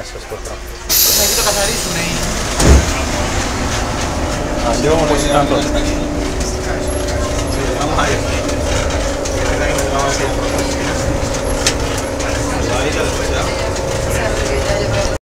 μέσα στο τραπ. Θα εκεί το καθαρίσουνε. Αντί όμως ήταν τότε.